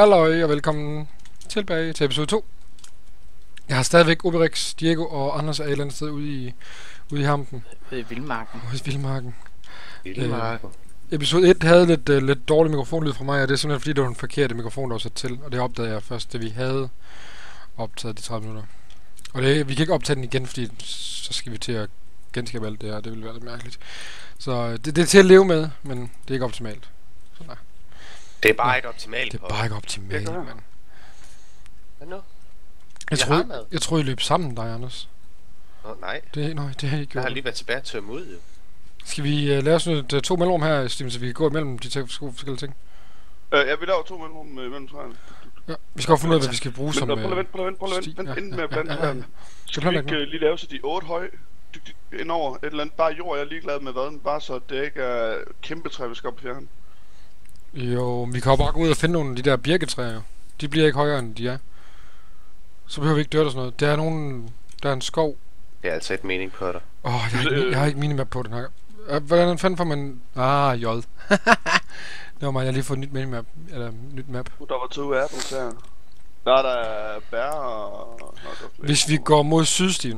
Halløj og velkommen tilbage til episode 2. Jeg har stadigvæk Oberix, Diego og Anders er et eller andet sted ude i hampen. Ude i vildmarken. Ude i vildmarken. Vildmarken. Episode 1 havde lidt dårlig mikrofonlyd fra mig, og det er simpelthen fordi, det var den forkerte mikrofon, der var sat til. Og det opdagede jeg først, da vi havde optaget de 30 minutter. Og vi kan ikke optage den igen, fordi så skal vi til at genskabe alt det her, det ville være lidt mærkeligt. Så det er til at leve med, men det er ikke optimalt. Sådan der. Det er bare ikke optimalt. Det er bare ikke optimalt, mand. Hvad nu? Jeg troede, I løb sammen, dig, Anders. Nej. Det har I ikke gjort. Jeg har lige været tilbage til at ud, jo. Skal vi lave sådan et 2 mellemrum her, Steven, så vi kan gå imellem de forskellige ting? Ja, vi laver 2 mellemrum mellem træerne. Ja, vi skal også finde ud af, hvad vi skal bruge som... Prøv at vente, inden med at blande træerne. Skal vi ikke lige lave så de 8 høje indover et eller andet? Bare jord, jeg er ligeglad med hvad, bare så det ikke er kæmpe træ, vi skal op fjerne. Jo, vi kan jo bare gå ud og finde nogle af de der birketræer, jo. De bliver ikke højere, end de er. Så behøver vi ikke døre og sådan noget. Der er en skov. Det er altså et mening på dig. Jeg har ikke minimap på den her. Hvordan fanden får man... J. Det var mig, jeg har lige fået et nyt minimap. Eller nyt map. Der var 2 apples her. Der er bær og... Hvis vi går mod sydstien.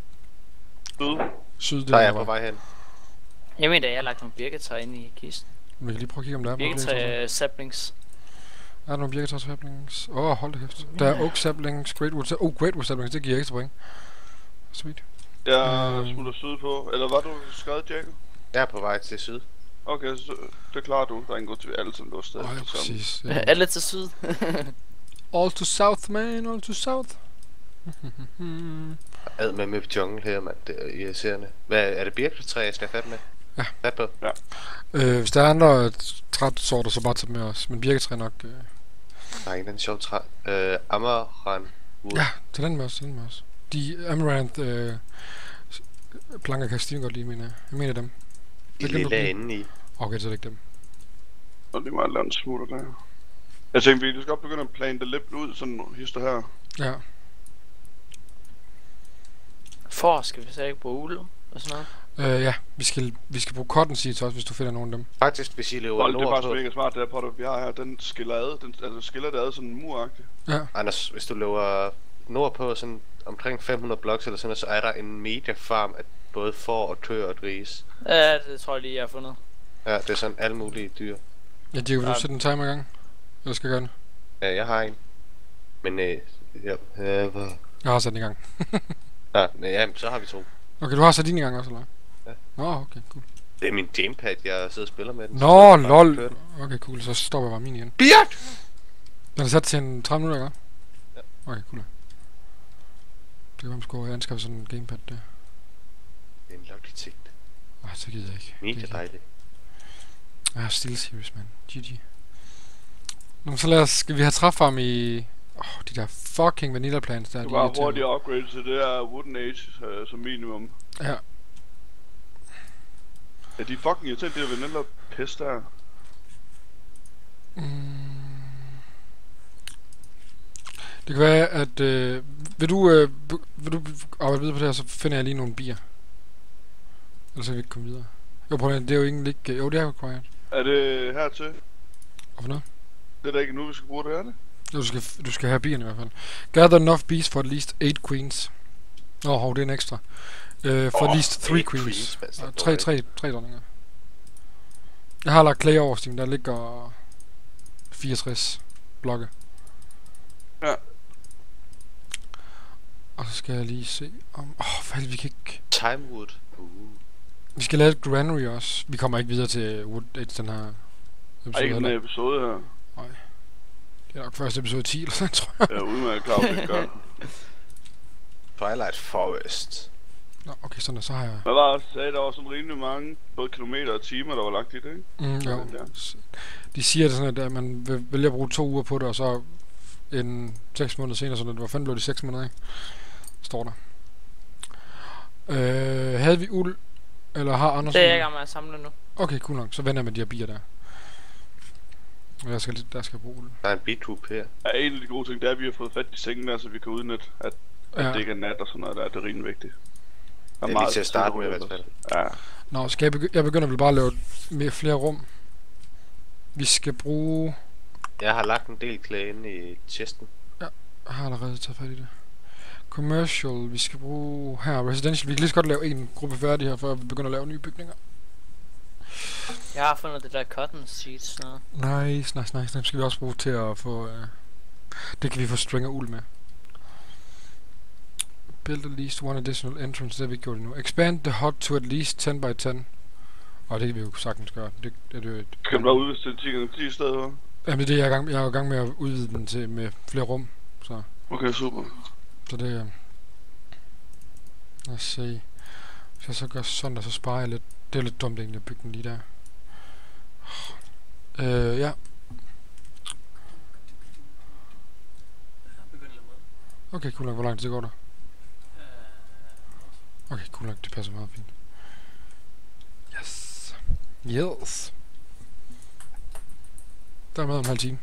Syd, det der er jeg på vej hen. Jeg mener, jeg har lagt nogle birketræer inde i kisten. Vi kan lige prøve at kigge, om der er birketræ saplings. Er der nogle birketræ saplings? Hold da kæft. Der er oak saplings, greatwood saplings, det giver ekstra point. Sweet. Jeg smutter syd på. Eller var du skrevet, Jacob? Jeg er på vej til syd. Okay, så det klarer du. Der er ingen grund til, at alle som lå stadig. Ja, præcis. Ja. Alle til syd. All to south, man. All to south. Ad med jungle her, mand. Det er irriterende. Er det birketræ, jeg skal have fat med? Ja. Fat på? Ja. Hvis der er andre træsorter, så bare tage med os. Men birketræ nok... Der er ikke den sjov træ. Amaranth. Ja, tag den med os, De Amaranth planker kan Steven godt lide, mener jeg. Jeg mener dem. De lille inde i. Okay, så er det ikke dem. Og det var et land smutter der. Jeg tænkte, vi skal godt begynde at plane det lidt ud, sådan hister her. Ja. Skal vi så ikke bruge uld og sådan noget? Ja, vi skal bruge cotton seeds også, hvis du finder nogen af dem. Faktisk, hvis I lever nordpå. Det er faktisk mega smart, det her pot, vi har her. Den skiller ad, skiller det ad sådan muragtigt. Ja. Anders, hvis du lever nordpå, sådan omkring 500 blocks eller sådan, så er der en media farm af både får og tør og gris. Ja, det tror jeg lige, jeg har fundet. Ja, det er sådan alle mulige dyr. Ja, Diego, vil du sætte en timer i gang? Eller skal jeg gøre det? Ja, jeg har en. Men jeg har sat den i gang. ja, så har vi 2. Okay, du har sat din i gang også, eller? Ja. Nå, okay, cool. Det er min gamepad, jeg sidder og spiller med den. Nå, lol. Okay, cool, så stopper jeg bare min igen. Biat! Den er sat til en 30 minutter, ikke? Ja. Okay, cool. Det kan man sgu anskaffe sådan en gamepad der. Det er en Logitech. Nej, så gider jeg ikke. Mega dejligt. Steel Series, man. GG. Nå, så skal vi have træfarm i... de der fucking vanilla plants der. Det var hurtigt upgrade til det der Wooden Age som minimum. Ja. Ja, de er fucking irriterende, det er vanilla pest der. Det kan være, at... vil du arbejde videre på det her, så finder jeg lige nogle bier. Ellers kan vi ikke komme videre. Jo, prøv det er jo ikke... Jo, det er required. Er det hertil? Hvorfor noget? Det er da ikke nu, vi skal bruge det, er det? Du skal have bierne i hvert fald. Gather enough bees for at least 8 queens. Det er en ekstra. For at least 3 queens. 3 dronninger. Jeg har lagt clay over, Steam. Der ligger 64 blokke. Ja. Og så skal jeg lige se om... vi kan ikke... Timewood. Vi skal lave et granary også. Vi kommer ikke videre til Wood Age den her episode. Ikke den episode her. Nej. Det er nok først episode 10 eller sådan, tror jeg. Ja, uden at klare det gør. Twilight Forest. Nå, okay, sådan så har jeg... Hvad var det? Sagde, der var sådan rimelig mange, både kilometer og timer, der var lagt i det, ikke? Jo. De siger det sådan, at man vælger at bruge 2 uger på det, og så en 6 måneder senere, så hvor fanden blev det 6 måneder, ikke? Står der. Havde vi uld? Eller har Anders... Det er jeg i gang med at samle nu. Okay, cool nok. Så vender jeg med de her bier der. Og der skal bruge uld. Der er en bitube her. Ja, en af de gode ting, det er, at vi har fået fat i sengen der, så vi kan udnytte, at det ikke er nat og sådan noget der. Det er rimelig vigtigt. Det er lige til at starte med i hvert fald. Ja. Nå, skal jeg begynder vel bare at lave flere rum. Vi skal bruge... Jeg har lagt en del klæde inde i chesten. Ja, jeg har allerede taget fat i det. Commercial, vi skal bruge her. Residential, vi kan lige så godt lave en gruppe færdig her, før vi begynder at lave nye bygninger. Jeg har fundet det der cotton seeds. Nice. Dem skal vi også bruge til at få... det kan vi få string og uld med. Build at least one additional entrance, det har vi gjort nu. Expand the hut to at least 10 by 10. Og det kan vi jo sagtens gøre. Det kan du bare udvide til 10 gange 10 steder? Jamen det er det, jeg er i gang med at udvide den til med flere rum. Så. Okay, super. Så det... lad os se. Hvis jeg så gør sådan, så sparer jeg lidt. Det er lidt dumt egentlig at bygge den lige der. Ja. Okay, cool nok. Hvor lang tid går der? Okay, cool nok. Det passer meget fint. Yes. Der er med om en halv time.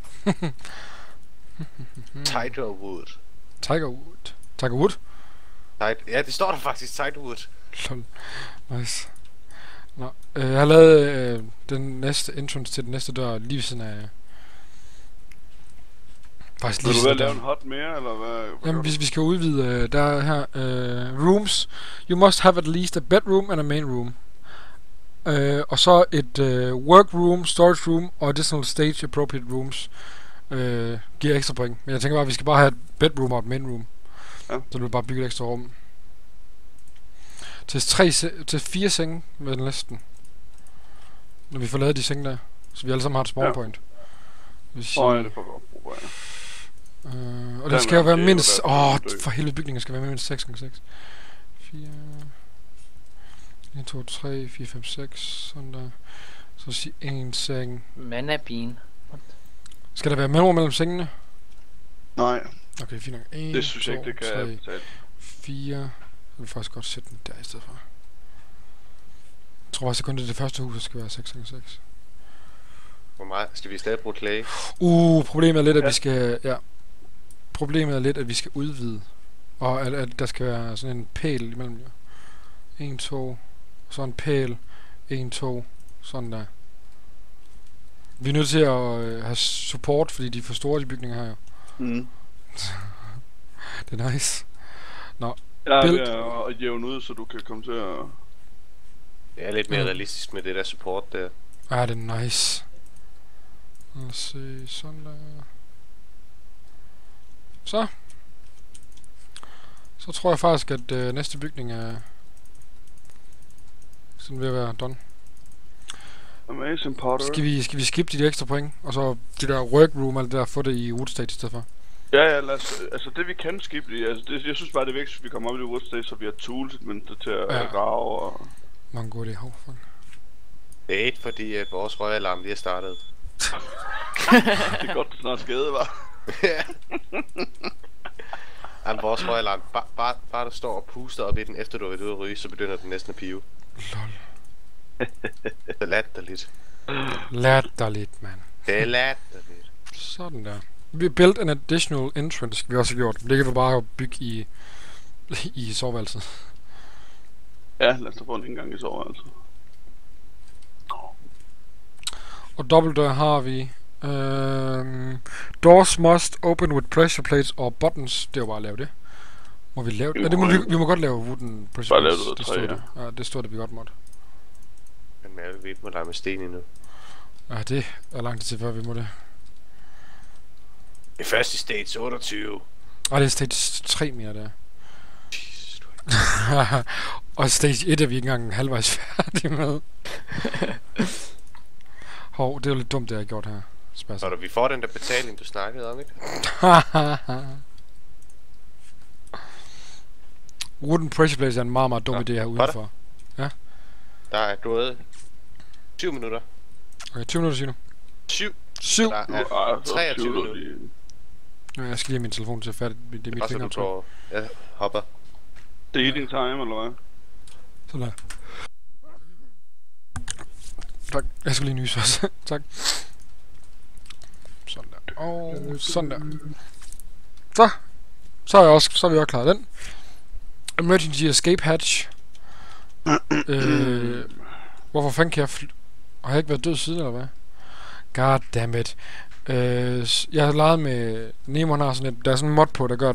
Tiger Wood. Tiger Wood? Ja, det står der faktisk, Tiger Wood. Lol. Nice. Nå, jeg har lavet den næste entrance til den næste dør lige ved siden af... Faktisk lige. Vil du være lave en hut mere, eller hvad? Jamen, vi skal udvide, der er her, rooms. You must have at least a bedroom and a main room. Og så et workroom, storage room og additional stage appropriate rooms. Giver ekstra point. Men jeg tænker bare, at vi skal bare have et bedroom og et main room. Ja. Så vil bare bygge et ekstra rum. Til 4 senge med den listen. Når vi får lavet de senge der. Så vi alle sammen har et spawn point. Ja, det får vi godt bruge, og det skal jo være mindst... for helvede, bygningen skal være mindst 6x6. 4... 1, 2, 3, 4, 5, 6, sådan der. Så sig en seng. Manabine. Skal der være mellemrum mellem sengene? Nej. Okay, fint nok. 1, det synes 2, jeg ikke, det kan 3, 4. Jeg vil faktisk godt sætte den der i stedet for. Jeg tror faktisk kun det første hus, der skal være 6x6. Hvor meget? Skal vi stadig bruge clay? Problemet er lidt, at vi skal... Ja. Problemet er lidt, at vi skal udvide. Og at der skal være sådan en pæl imellem jer. 1, 2, så en pæl, 1, 2, sådan der. Vi er nødt til at have support, fordi de er for store, de bygninger her jo. Det er nice. Nå, ja, det er at jævne ud, så du kan komme til at... Det er lidt mere realistisk med det der support der. Ja, det er nice. Lad os se, sådan der. Så tror jeg faktisk, at næste bygning er... sådan ved at være done. Amazing Potter. Skal vi skippe de ekstra point, og så de der workroom og det der, få det i wood stage i stedet for? Ja, lad os, altså det vi kan skippe det, altså det, jeg synes bare det er vigtigt, at vi kommer op i wood stage, så vi har tools til at grave og... Mange gode idéer, fuck. Det er ikke fordi, at vores røgalarm lige er startet. Det er godt, du snart skade, var. Ja. Jamen, vores røgalarm, bare der står og puster op i den, efter du har været ude at ryge, så begynder den næsten at pive. Lol. Det er latterligt. Latterligt, mand. Det er latterligt. Sådan der. Vi har built an additional entrance, skal vi også have gjort. Det kan vi bare bygge i soveværelset. Ja, lad os da få en indgang i soveværelset. Og dobbeltdør har vi. Doors must open with pressure plates or buttons. Det er jo bare at lave det. Må vi lave det? Ja, det må vi må godt lave wooden pressure plates. Bare lave det, ja, det stod det, vi godt måtte. Men vi ikke må lege med sten endnu. Ja, det er lang tid til, før vi må det. Det er først i stage 28. Det er stage 3 mere der. Og stage 1 er vi ikke engang halvvejs færdige med. Hov, det er jo lidt dumt, det jeg har gjort her. Så vi får den der betaling, du snakkede om, ikke? Wooden pressure plates er en meget, meget dum idé her udenfor. Ja. Der er gået 7 minutter. Okay, 20 minutter, siger du? 7. Der er 23 minutter. Ja, jeg skal lige have min telefon til at færdigt. Det er mit fingeraftryk. Jeg hopper. Det er eating time, eller hvad? Sådan der. Tak. Jeg skal lige nyse også. Tak. Sådan der. Og sådan der. Så er vi også klar den. Emergency escape hatch. Hvorfor fanden kan jeg har jeg ikke været død siden, eller hvad? God damn it. Jeg har leget med Nemo, har sådan et, der er sådan en mod på, der gør, at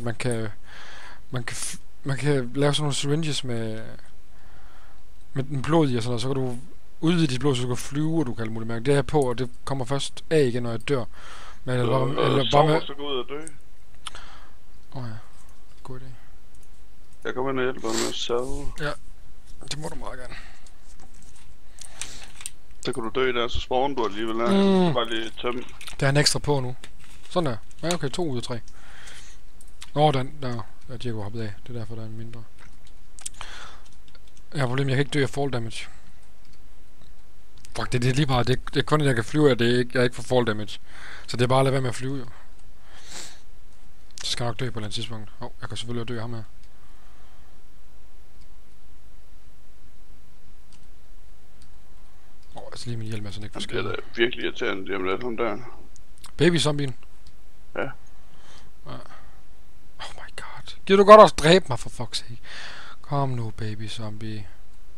man kan lave sådan nogle syringes med den blod i og sådan noget, så kan du udvide dit blod, så du kan flyve, og du kan alt muligt mærke. Det er på, og det kommer først af igen, når jeg dør. Men eller bare med... så gå ud og dø. Ja, god idé. Jeg kommer ind og hjælper med at sove. Ja, det må du meget gerne. Så kan du dø der, så spawner du alligevel der. Så bare lige tømme. Der er en ekstra på nu. Sådan der. Ja, okay, 2 ud af 3. Der er Diego hoppet af. Det er derfor, der er en mindre. Jeg har problemet, jeg kan ikke dø af fall damage. Fuck, det er lige bare, det er kun, at jeg kan flyve, og jeg ikke får fall damage. Så det er bare at lade være med at flyve, jo. Så skal jeg nok dø på et eller andet tidspunkt. Jeg kan selvfølgelig dø ham her. Altså lige min hjelm er sådan ikke for skade. Det er da virkelig irriterende, lige om lidt ham der. Baby zombien. Ja. Oh my god. Gider du godt også dræbe mig, for fuck's sake? Kom nu, baby zombie.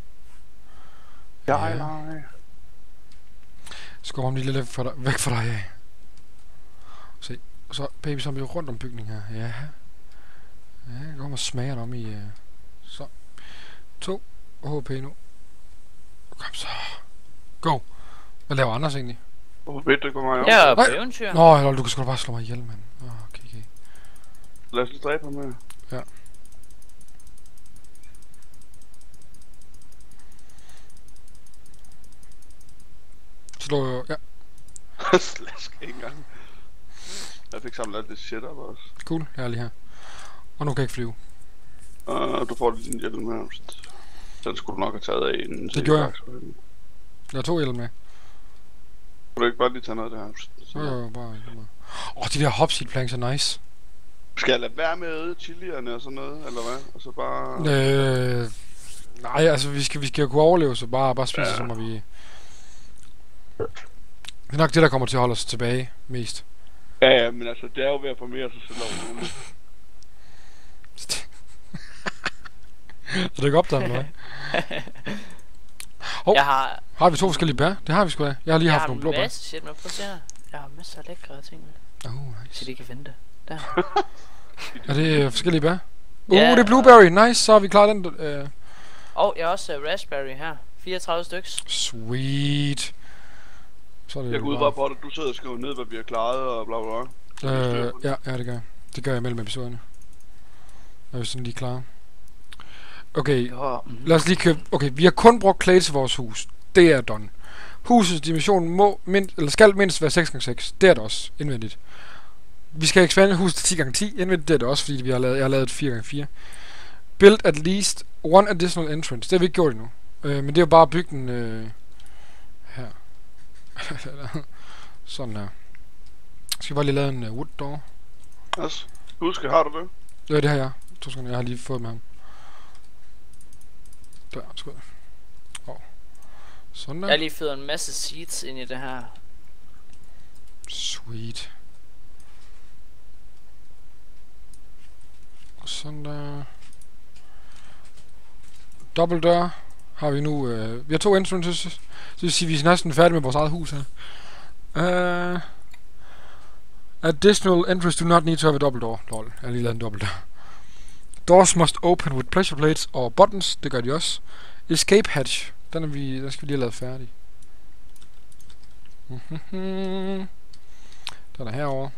Nej. Skub ham lige lidt væk fra dig, ja. Se. Så baby zombie rundt om bygningen her. Ja. Ja, jeg kommer og smager dem om i... Så. 2 HP nu. Kom så. Go. Hvad laver Anders egentlig? Hvorfor ved du ikke, hvor meget jeg er på eventyr. Nå, du kan sgu da bare slå mig ihjel, mand. Okay. Lad os lige dræbe ham med. Ja. Slå, ja. Slask ikke engang. Jeg fik samlet alt det shit op også. Cool, jeg er lige her. Og nu kan jeg ikke flyve. Du får lige din hjelm med. Den skulle du nok have taget af inden. Det gjorde jeg. Jeg har 2 hjelm med. Kunne du ikke bare lige tage noget af det her? Jo, bare. De der hopseed planks er nice. Skal jeg lade være med at æde chilierne og sådan noget, eller hvad? Og så bare... Nej, altså vi skal jo kunne overleve, så bare spise, så må vi... Det er nok det, der kommer til at holde os tilbage mest. Ja, men altså, det er jo ved at formere sig selv over nu. Er det ikke opdaget med mig? Har vi 2 forskellige bær? Det har vi sgu da. Jeg har lige haft nogle blå bær. Jeg har en masse shit med. Prøv at se her. Jeg har masser af lækre ting med. Nice. Så de kan vente. Der. Er det forskellige bær? Det er blueberry. Nice, så har vi klaret den. Og jeg har også raspberry her. 34 styks. Sweet. Så er det jeg går ud bare på, at du sidder og skriver ned, hvad vi har klaret og bla bla bla. Ja, det gør jeg. Det gør jeg mellem episoderne. Jeg er sådan lige klar. Okay, lad os lige købe... Okay, vi har kun brugt clay til vores hus. Det er done. Husets dimension skal mindst være 6x6. Det er det også, indvendigt. Vi skal ekspandere huset til 10x10. Indvendigt, det er det også, fordi jeg har lavet et 4x4. Build at least one additional entrance. Det har vi ikke gjort endnu. Men det er jo bare at bygge den... her. Sådan her. Skal vi bare lige lave en wood door? Yes. Husk, har du det? Ja, det har jeg. 2 sekunder, jeg har lige fået med ham. Der, skud. Sådan der. Jeg har lige fået en masse seeds ind i det her. Sweet. Sådan der. Dobbeltdør har vi nu. Vi har 2 entrances. Så det vil sige, at vi er næsten færdige med vores eget hus her. Additional entrance do not need to have a double door. Lol, jeg har lige lavet en dobbeltdør. Doors must open with pressure plates og buttons. Det gør de også. Escape hatch. Den skal vi lige have lavet færdig. Den er herovre.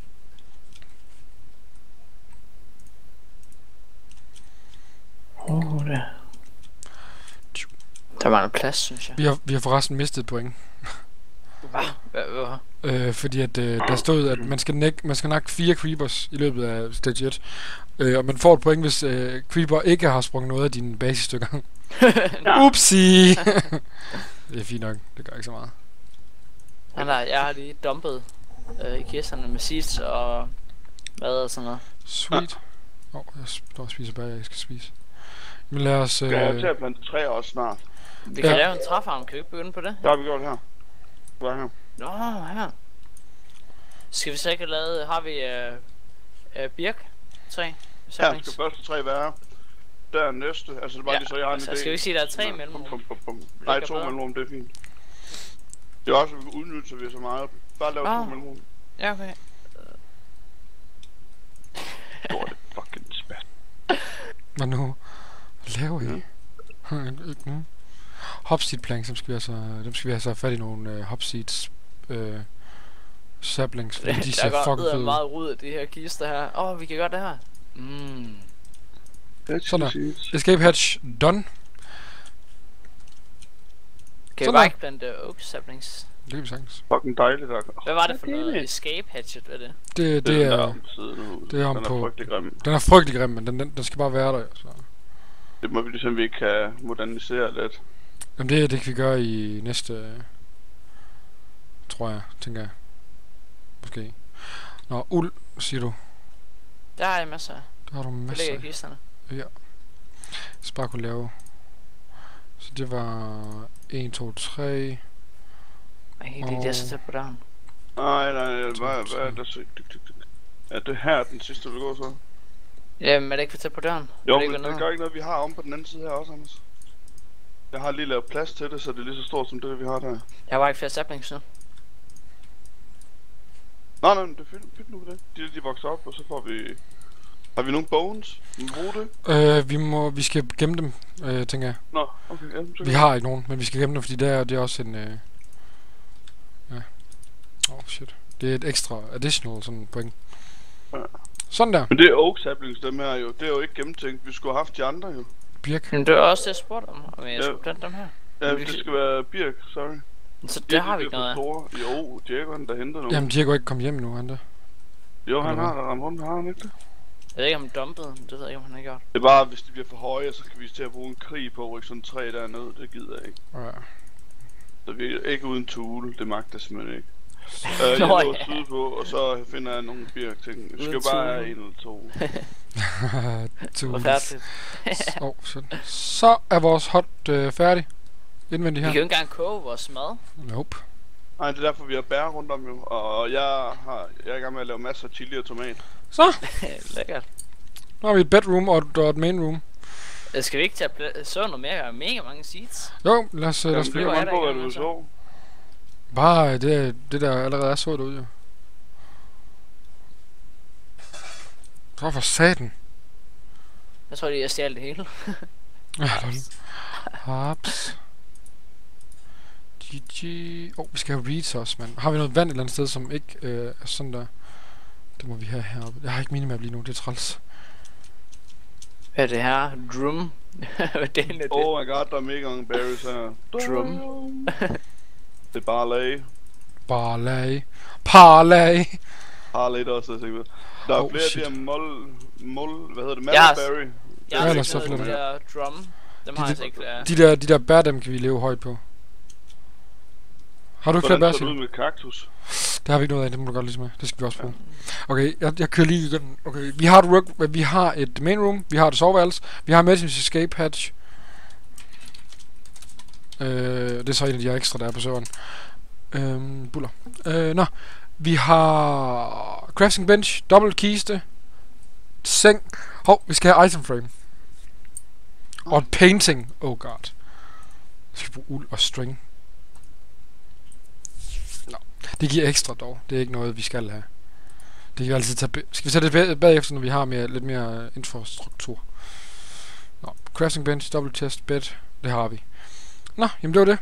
Der var en plads, synes jeg. Vi har forresten mistet point. Hvad? Fordi at der stod, at man skal nakke 4 creepers i løbet af stage 1. Og man får et point, hvis creeper ikke har sprunget noget af dine basisstykker. Upsi! Det er fint nok, det gør ikke så meget. Nej, jeg har lige dumpet i kisterne med seeds og mad og sådan noget. Sweet. Jeg står og spiser bag, jeg skal spise. Men lad os... Skal jeg til at plante træer også snart? Vi kan lave en træfarm, kan vi ikke begynde på det? Det har vi gjort her. Hvad her? Nå, her. Skal vi så ikke have lavet... Har vi birk-træ? Ja, skal første træ være. Der er næste, altså det er bare lige så jeg har en idé. Skal vi sige, der er 3 mellemrum? Nej, 2 mellemrum, det er fint. Det er også, at vi kan udnytte, så vi er så meget. Bare lave 2 mellemrum. Ja, okay. Lorte fucking spat. Hvad nu? Hvad laver I? Ikke nu. Hopseed planks, dem skal vi have så fat i nogle hopseeds saplings, fordi de ser fucking fede. Der fede. meget rod af de her kister her. Vi kan gøre det her. Sådan der. Escape hatch done. Kan vi bare ikke plante oak saplings? Det kan vi sagtens. Fucking dejligt der. Hvad var det for noget escape hatchet, hvad det? Det er om på. Frygtelig grim. Den er frygtelig grim, men den skal bare være der. Så. Det må vi ligesom vi ikke kan modernisere lidt. Jamen det kan vi gøre i næste, tror jeg, tænker jeg. Måske. Nå, uld, siger du. Der har jeg masser af. Der har du masser. Det ligger i kisterne. Ja. Så bare kunne lave. Så det var 1, 2, 3. Jeg kan ikke lide, det er så tæt på døren. Nej, hvad er der så? Er det her den sidste, du vil gå så? Jamen, er det ikke for tæt på døren? Jo, men det gør ikke noget, vi har om på den anden side her også, Anders. Jeg har lige lavet plads til det, så det er lige så stort som det, vi har der. Jeg har bare ikke flere saplings nu. Nej, men det er fedt nu på det. De vokser op, og så får vi... Har vi nogle bones? Vi skal gemme dem, tænker jeg. Nå, okay. Ja, vi har ikke nogen, men vi skal gemme dem, fordi det er også en... ja. Shit. Det er et ekstra additional sådan point. Ja. Sådan der. Men det er oak saplings, dem her jo. Det er jo ikke gennemtænkt. Vi skulle have haft de andre jo. Birk. Men det er også det, jeg spurgte om jeg skulle plante dem her. Ja, det skal være birk, sorry. Så det har vi ikke noget af. Jo, Diego han der henter nogen. Jamen Diego er ikke kommet hjem nu, han der. Jo, han har der ramt rundt, har han ikke det? Jeg ved ikke om han dumpede, det ved jeg ikke om han har gjort. Det er bare, hvis de bliver for høje, så kan vi til at bruge en krig på at rykke sådan en træ dernede, det gider jeg ikke. Ja. Så vi er ikke uden tool, det magter simpelthen ikke. Jeg går syd på, og så finder jeg nogle birk ting. Vi skal bare have 1 eller 2. Forfærdeligt. Så er vores hot færdig. Indvendigt her. Vi kan jo ikke engang koge vores mad. Nope. Nej, det er derfor vi har bær rundt om jo. Og jeg er i gang med at lave masser af chili og tomat. Så! Lækkert. Nu har vi et bedroom og et main room. Skal vi ikke tage så noget mere? Jeg har mega mange seeds. Jo, lad os det er på, hvad du så. Bare det der allerede er sort ud jo. Så for satan. Jeg tror jeg stjal det hele. Hops. GG. Vi skal have reeds også, mand. Har vi noget vand et eller andet sted, som ikke er sådan der? Det må vi have heroppe. Jeg har ikke minimap lige nu, det er træls. Hvad er det her? Drum? Hvad det er det? Oh my god, der er mega mange berries her. Drum. Det er barley. Parlay. Parlay. Parlay der også, sikkert. Der er flere af de her hvad hedder det? Malberry. Jeg har så flere de der drum. Dem har jeg ikke. De der bær, dem kan vi leve højt på. Har du ikke flere bær, Hvordan ud med kaktus? Det har vi ikke noget af, det må du godt lige med. Det skal vi også bruge. Okay, jeg kører lige igen. Okay, vi har et main room, vi har et soveværelse, vi har emergency escape hatch. Det er så en af de her ekstra, der er på serveren. Buller. Vi har crafting bench, dobbelt kiste, seng. Vi skal have item frame. Og et painting. Oh god. Vi skal bruge uld og string. Det giver ekstra dog. Det er ikke noget vi skal have. Det kan vi altid tage. Skal vi tage det bagefter, når vi har lidt mere infrastruktur. Crafting bench, double chest, bed. Det har vi. Jamen det var det.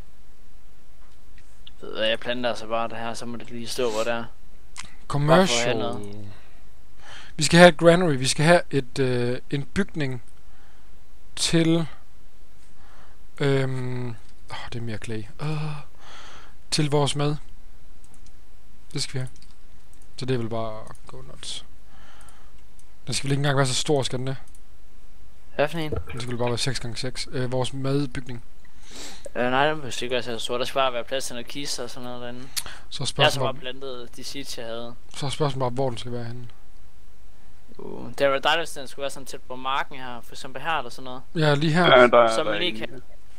Jeg planter altså bare det her, så må det lige stå hvor det er. Commercial. Vi skal have et granary. Vi skal have en bygning til det er mere clay. Til vores mad. Det skal vi have. Så det er vel bare go nuts. Den skal vel ikke engang være så stor, skal den det? Hvad for en? Den skal vel bare være 6x6. Vores madbygning. Nej, den skal ikke være så stor. Der skal bare være plads til noget kister og sådan noget derinde. Jeg har så bare plantet de seeds, jeg havde. Så er spørgsmålet bare, hvor den skal være henne. Det var dejligt, at den skulle være sådan tæt på marken her. For eksempel her eller sådan noget. Ja, lige her. Ja, der man lige kan...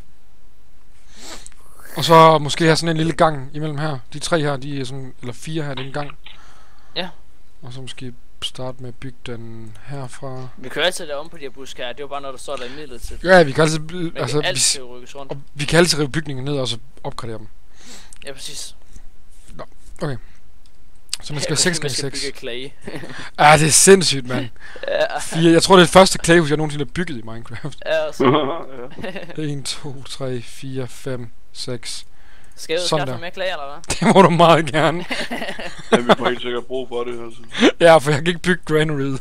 Og så måske have sådan en lille gang imellem her. De 3 her, de er sådan, eller 4 her, det er en gang. Ja. Og så måske starte med at bygge den herfra. Vi kan altid lave om på de her buske her. Det er jo bare noget, der står der i midlertid. Ja, vi kan altid... vi kan altid rive bygningen ned og så opgradere dem. Ja, præcis. Okay. Så man skal have 6 gange 6. bygge clay. Ja, det er sindssygt, mand. Ja. 4. Jeg tror, det er det første clayhus, jeg nogensinde har bygget i Minecraft. Ja, så. 1, 2, 3, 4, 5, 6. Skal jeg Sådan skaffe der. mere clay, eller hvad? Det må du meget gerne. Ja, vi får helt sikkert brug for det, altså. Ja, for jeg kan ikke bygge granariet.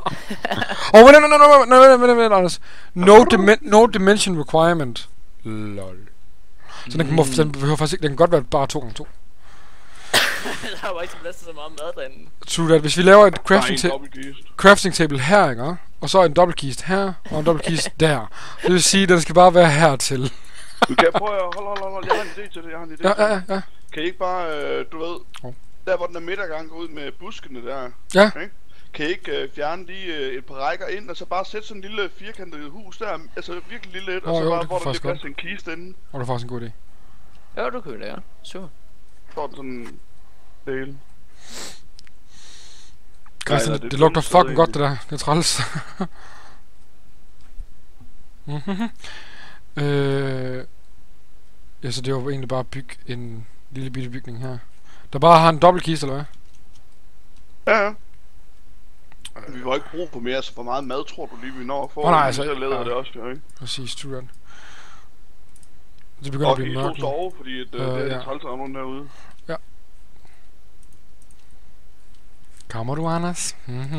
Vent, Anders. No dimension requirement. Lol. Så den behøver faktisk ikke, den kan godt være bare 2x2. Der var ikke plads til så meget mad derinde. True that. Hvis vi laver et Der crafting table her, ikke? Og så en dobbeltkist her, og en dobbeltkist der. Det vil sige, at den skal bare være hertil. Du kan prøve at hold. Jeg har en idé til det, Ja. Kan I ikke bare, du ved, der hvor den er midtergang går ud med buskene der, Ja. ikke? Kan I ikke fjerne lige et par rækker ind, og så bare sætte sådan en lille firkantet hus der, altså virkelig lille et, og så jo, bare, det hvor kunne der faktisk bliver plads til en kiste inde. Og det er faktisk en god idé. Jo, du kan jo lave. Super. Så er den sådan del. Christian, det lugter fucking godt, det der. Det er træls. Ja, så det var egentlig bare at bygge en lille bitte bygning her. Der bare har en dobbeltkiste, eller hvad? Ja. Vi får ikke brug for mere, så hvor meget mad tror du lige vi når at få? Nej, altså, så leder det også, jo, ikke? Præcis, true that. Det begynder at blive mørkt nu. sove, fordi det er lidt træls af nogen derude. Ja. Kommer du, Anders?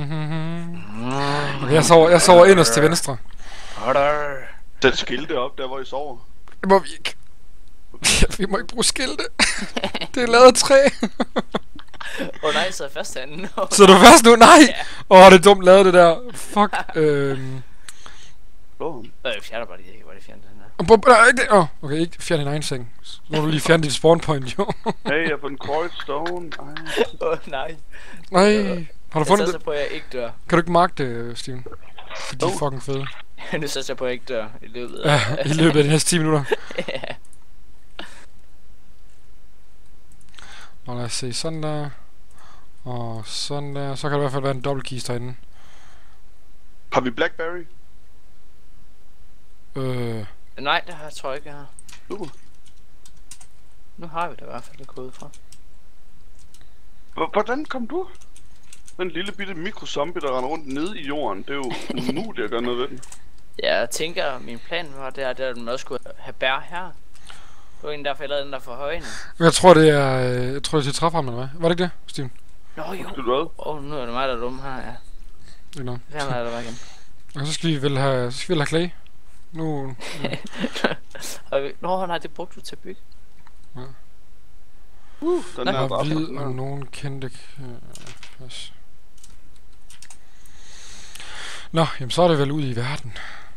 Okay, jeg sover inderst til venstre. Sæt skilte op der, hvor I sover. Det må vi ikke. Vi må ikke bruge skilte. Det er lavet af træ. Nej, så er jeg fast herinde. Så er du fast nu? Nej! Det er dumt lavet det der. Fuck. Jeg fjerner bare lige, hvor det fjerner den her. Okay, ikke fjerne din egen seng. Så må du lige fjerne dit spawn point, jo. Hey, jeg har fået en quartz stone. Nej. Nej. Har du fundet Jeg satser det? på, at jeg ikke dør. Kan du ikke marke det, Steven? For de er fucking fede. Nu satser jeg på, at jeg ikke dør i løbet af... Ja, i løbet af de næste 10 minutter. Ja. Og lad os se, sådan der. Og sådan der. Så kan der i hvert fald være en dobbeltkiste herinde. Har vi Blackberry? Nej, det har jeg tror ikke, jeg har. Super. Nu har vi det i hvert fald, det gået fra. Hvordan kom du? Den lille bitte mikrozombie, der render rundt nede i jorden. Det er jo umuligt at gøre noget ved den. Jeg tænker, min plan var det, at man også skulle have bær her. Det var egentlig derfor, jeg lavede den der for højne. Jeg tror det er til træfrem, eller hvad? Var det ikke det, Steven? Nå jo. Nu er det mig, der er dum her, ja. Ikke noget. Det er der igen. Og så skal vi vel have clay. Nu... Nå nej, det brugte du til at bygge. Ja. Den er og hvid og nogen kendte... Pas. Nå, jamen så er det vel ude i verden.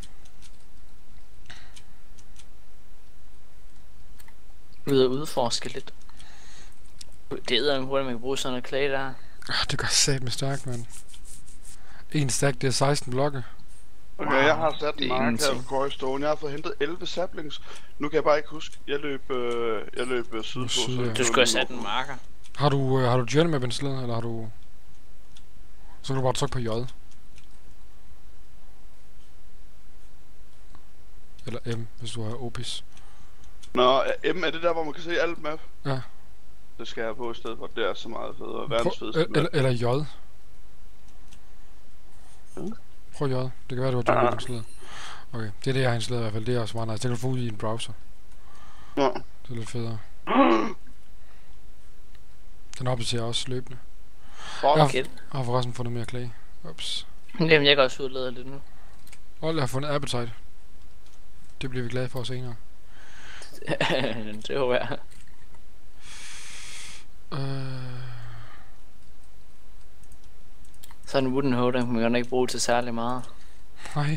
Ud og udforske lidt. Det er hurtigt, man kan bruge sådan noget clay der. Det gør satme stærkt, mand. En stack, det er 16 blokke. Okay, jeg har sat en mark her på Quarry Stone. Jeg har fået hentet 11 saplings. Nu kan jeg bare ikke huske. Jeg løb sydpå. Du skulle have sat en marker. Har du journey map installeret, eller har du... Så kan du bare trykke på J. Eller M, hvis du har Opis. Nå, M er det der, hvor man kan se alt map? Ja. Det skal jeg på i stedet for, det er så meget federe. Verdens fedeste map. Eller J. Prøv J. Det kan være, du har journey map installeret. Okay, det er det, jeg har installeret i hvert fald. Det er også meget nice. Det kan du få ud i en browser. Ja. Det er lidt federe. Den opdaterer også løbende. Jeg har forresten fundet mere clay. Ups. Jamen, jeg kan også udlede lidt nu. Og jeg har fundet appetite. Det bliver vi glade for senere. Det håber jeg. Så en wooden hoe, den kan man godt ikke bruge til særlig meget. Nej.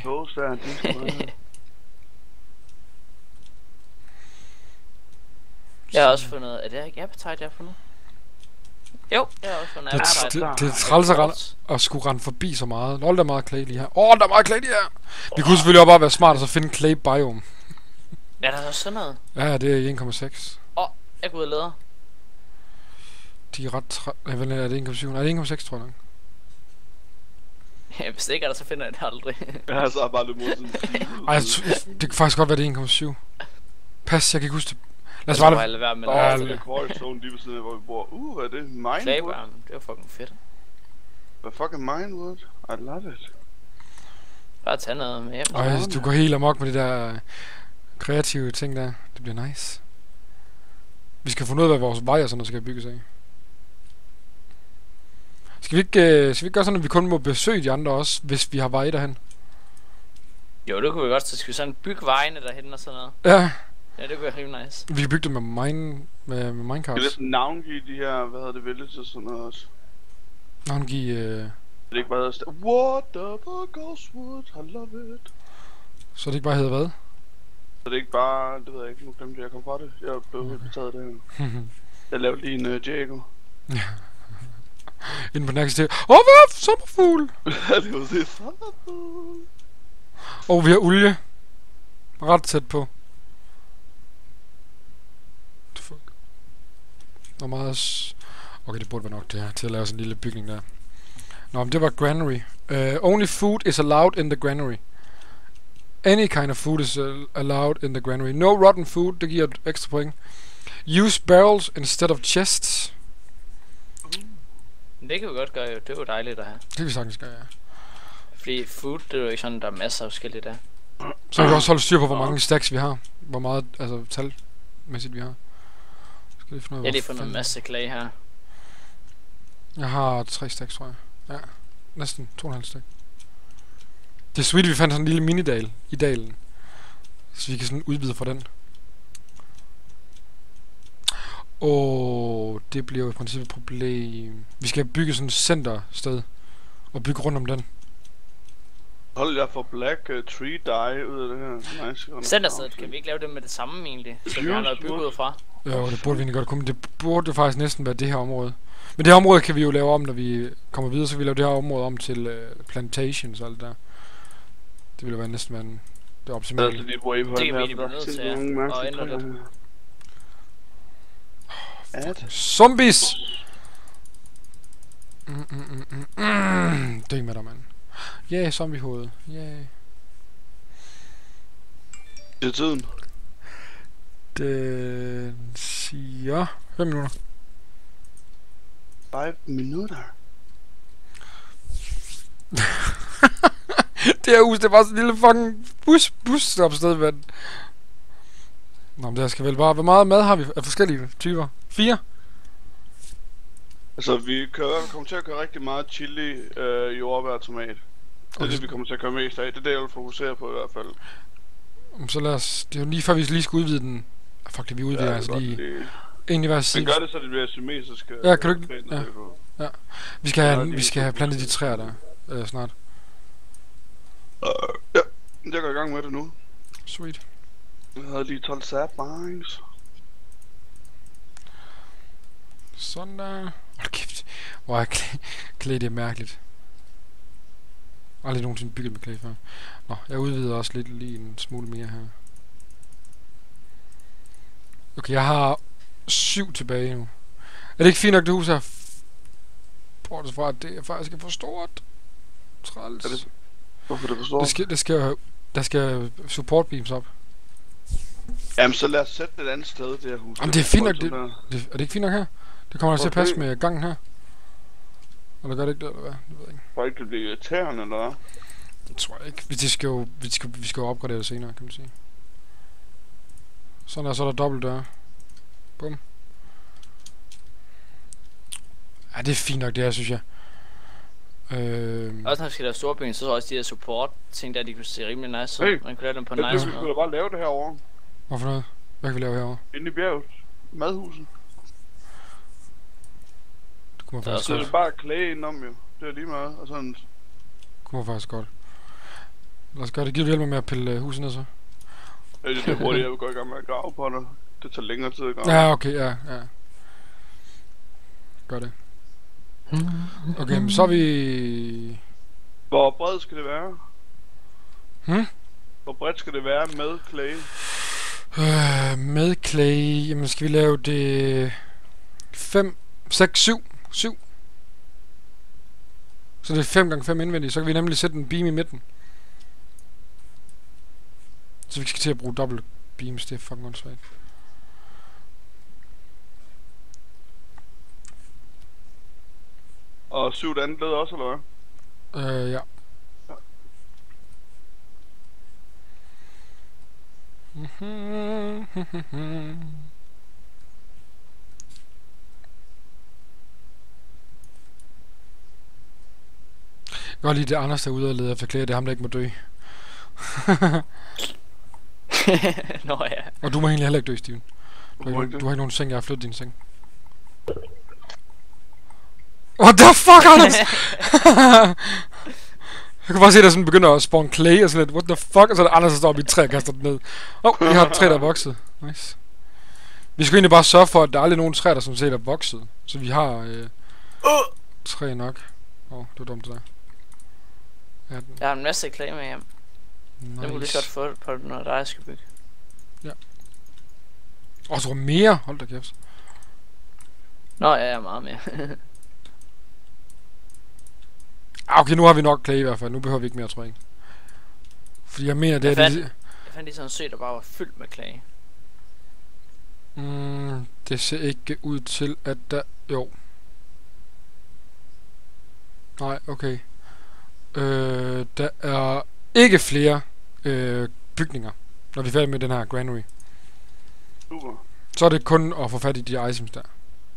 Jeg har også fundet... Er det ikke appetite, jeg har fundet? Jo, jeg har også fundet appetite. Det er træls at skulle rende forbi så meget. Der er meget clay lige her. Der er meget clay lige her. Vi kunne selvfølgelig også bare være smart og så finde clay biome. Er der også sådan noget? Ja, det er 1,6. Jeg går ud og leder. De er ret er det 1,7? Nej, det er 1,6, tror jeg nok. Ja, hvis det ikke er der, så finder jeg det aldrig. Ja, så er bare lidt mod sådan. Ej, det kan faktisk godt være, det er 1,7. Pas, jeg kan ikke huske det. Lad os bare lade være med at det. Coilstone lige ved siden af, hvor vi bor. Hvad er det? Minewood? Claybram, det var fucking fedt. Hvad fucking Minewood? I love it. Bare tage noget med hjem. Du går helt amok med de der kreative ting der. Det bliver nice. Vi skal finde ud af, hvad vores vej og sådan noget skal bygges af. Skal vi ikke gøre sådan, at vi kun må besøge de andre også, hvis vi har veje derhen? Jo, det kunne vi godt. Så skal vi sådan bygge vejene derhen og sådan noget. Ja. Ja, det kunne være rimelig nice. Vi kan bygge det med minecarts. Skal det navngive de her, hvad hedder det, villages og sådan noget også? Navngive... Det er ikke bare hedder... Whatever goes wood, I love it. Så det ikke bare hedder hvad? Så det er ikke bare... Det ved jeg ikke, nu glemte jeg kom fra det. Jeg blev helt betaget af det her. Jeg lavede lige en Diego. Ja. Inden på næste sted. Hvad er sommerfugl? Ja, det var det. Sommerfugl. Og vi har olie. Ret tæt på. Fuck. Hvor meget... Okay, det burde være nok det her, til at lave sådan en lille bygning der. Nå, men det var granary. Only food is allowed in the granary. Any kind of food is allowed in the granary. No rotten food, det giver et ekstra point. Use barrels instead of chests. Det kan vi godt gøre jo, det er jo dejligt at have. Det kan vi sagtens gøre, ja. Fordi food, det er jo ikke sådan, der er masser af forskellige der. Så kan vi også holde styr på, hvor mange stacks vi har. Hvor meget, altså talmæssigt vi har. Skal lige finde ud af, jeg har lige fundet en masse clay her. Jeg har 3 stacks, tror jeg. Ja, næsten 2,5 stack. Det er sweet, at vi fandt sådan en lille minidal i dalen. Så vi kan sådan udvide fra den. Og det bliver jo i princippet et problem. Vi skal bygge sådan et centersted. Og bygge rundt om den. Hold jeg for black tree dye ud af det her. Nice. Centerstedet, kan vi ikke lave det med det samme egentlig? Så vi har noget bygget ud fra. Jo, det burde vi egentlig godt kunne. Det burde jo faktisk næsten være det her område. Men det her område kan vi jo lave om, når vi kommer videre. Så kan vi lave det her område om til plantations og alt der. Det ville være næsten være det optimale. Det kan vi egentlig blive nødt til, ja. Og ændre det. Zombies! Døg med dig, mand. Yeah, zombiehoved. Yeah. Det er tiden. Den siger 5 minutter. 5 minutter. Det her hus, det var sådan en lille fucking busstopsted, mand. Nå, men der skal vel bare... Hvor meget mad har vi af forskellige typer? 4? Altså, vi kommer til at køre rigtig meget chili, jordbær og tomat. Det er det, vi kommer til at køre mest af. Det er det, jeg vil fokusere på i hvert fald. Så lad os... Det er jo lige før, vi lige skal udvide den. Fuck det, vi udvider altså lige... Egentlig hver side. Men gør det, så det bliver symmetrisk. Ja, kan du ikke... Ja. Ja. Vi skal have plantet de træer der. Snart. Ja, jeg går i gang med det nu. Sweet. Jeg havde lige 12 saplings. Sådan der. Hold kæft. Hvor er clay, det er mærkeligt. Aldrig nogensinde bygget med clay før. Nå, jeg udvider også lidt lige en smule mere her. Okay, jeg har 7 tilbage nu. Er det ikke fint nok, det hus her? Bortset fra, at det er faktisk for stort. Træls. Er det? Hvorfor det for stort? Der skal support beams op. Jamen, så lad os sætte det et andet sted, det her hus. Jamen, det er fint nok. Er det ikke fint nok her? Det kommer til at passe med gangen her. Eller gør det ikke det, eller hvad? Det ved jeg ikke. Tror ikke, det bliver irriterende, eller hvad? Det tror jeg ikke. Vi skal jo opgradere det senere, kan man sige. Sådan der, så er der dobbelt dør. Bum. Ja, det er fint nok det her, synes jeg. Også når vi skal lave store bygninger, så er også de her support ting der, de kunne se rimelig nice ud. Hey, man kunne lave dem på nice måde. Vi kunne bare lave det herovre. Hvorfor noget? Hvad kan vi lave herovre? Inde i bjerget. Madhuset. Det kunne man faktisk godt. Så godt. det er bare clay indenom jo. Det er lige meget. Og sådan. Det kunne man faktisk godt. Lad os gøre det. Giver du hjælp med at pille huset ned så? Det er hurtigt, jeg vil gå i gang med at grave på det. Det tager længere tid at grave. Ja, okay, ja. Gør det. Okay, men så er vi... Hvor bredt skal det være? Hvor bredt skal det være med clay? Med clay, jamen skal vi lave det 5, 6, 7. Så det er 5 gange 5 indvendigt. Så kan vi nemlig sætte en beam i midten. Så vi skal til at bruge dobbelt beams. Det er fucking åndssvagt. Og 7 det andet led også, eller hvad? Ja. Jeg kan godt lide det Anders der er ude og leder efter klæder. Det er ham der ikke må dø. Nå ja. Og du må egentlig heller ikke dø, Steven. Du har ikke nogen seng, jeg har flyttet din seng. What the fuck, Anders? Jeg kunne bare se, at der sådan begynder at spawn clay og sådan lidt. What the fuck? Og så er der Anders, der står oppe i et træ og kaster den ned. Vi har et træ, der er vokset. Nice. Vi skal egentlig bare sørge for, at der er aldrig nogen træer, der som set er vokset. Så vi har træ nok. Det var dumt det der. Jeg har en masse clay med hjem. Nice. Jeg kunne lige godt få det på, når jeg skal bygge. Ja. Og så mere. Hold da kæft. Nå, ja, jeg er meget mere. Okay, nu har vi nok clay i hvert fald. Nu behøver vi ikke mere, tror jeg ikke. Fordi jeg mener, det er... Jeg fandt lige sådan en sø, der bare var fyldt med clay. Det ser ikke ud til, at der... Jo. Nej, okay. Der er ikke flere bygninger, når vi er færdige med den her granary. Super. Så er det kun at få fat i de items der.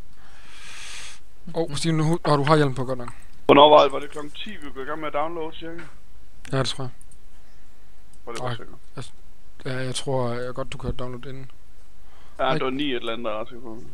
Stine, du har hjelm på godt nok. Hvornår var det klokken 10, vi blev i gang med at downloade, cirka? Ja, det tror jeg. Var det sikkert? Ja, jeg tror jeg godt, du kan downloade inden. Ja, det var 9 et eller andet, der er sikkert på.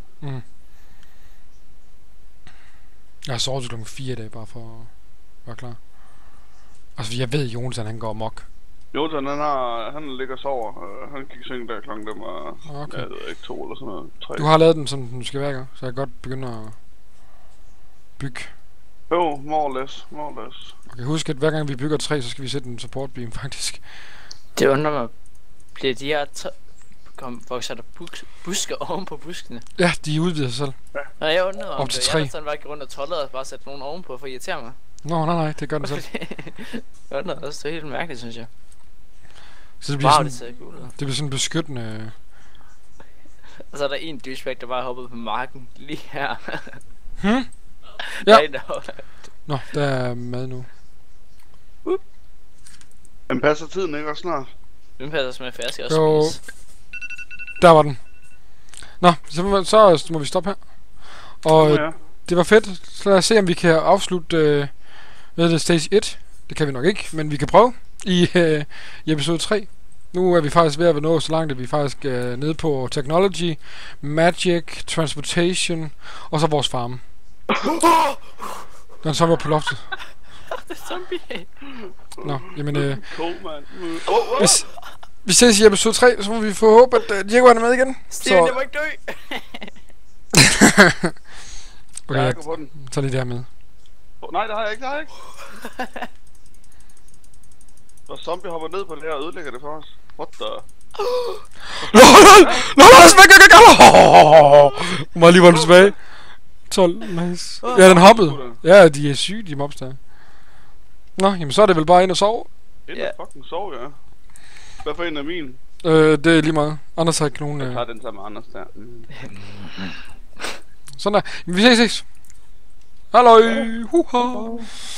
Jeg har sovet til klokken 4 i dag, bare for at være klar. Altså, jeg ved, Jonathan, han går amok. Jonathan, han ligger og sover. Han gik i seng der klokken dem var, okay. Jeg ved ikke, 2 eller sådan noget. 3. Du har lavet den, som den skal være, ikke? Så jeg kan godt begynde at bygge. Jo, more or less. Okay, husk, at hver gang vi bygger 3, så skal vi sætte en support beam, faktisk. Det undrer mig. Bliver de her vokser der busker oven på buskene? Ja, de udvider sig selv. Ja. Nå, jeg undrede om det. Jeg sådan bare rundt og tollede og bare sætte nogen ovenpå for at irritere mig. Nå, nej, det gør den selv. Jeg undrede også, det er helt mærkeligt, synes jeg. Så det bliver sådan, det ser cool ud. Det bliver sådan beskyttende. Og så er der en douchebag, der bare hoppede på marken lige her. Ja. Nå, der er mad nu. Den passer tiden ikke også snart? Den passer som en fersk også spise. Der var den. Nå, så må vi stoppe her. Og det var fedt. Så lad os se, om vi kan afslutte stage 1. Det kan vi nok ikke, men vi kan prøve i episode 3. Nu er vi faktisk ved at nå så langt, at vi faktisk er nede på technology, magic, transportation og så vores farm. Den så var på loftet. Det er zombie. Nå, jamen hvis vi ses i episode 3, så må vi få håb, at Diego er med igen. Steven, jeg må ikke dø. Okay, jeg tager lige det her med. Nej, det har jeg ikke. Og zombie hopper ned på det her og ødelægger det for os. What the? Hun var lige voldt tilbage. 12, nice. Ja, den hoppede. Ja, de er syge, de mobs der. Nå, jamen så er det vel bare ind og sove. Ind og fucking sove, ja. Hvad for en af min? Det er lige meget. Anders har ikke nogen... Jeg tager den sammen med Anders der. Sådan der. Jamen, vi ses. Halløj. Huha.